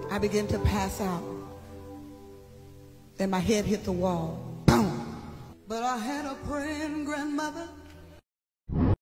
I began to pass out. Then my head hit the wall. Boom. But I had a praying grandmother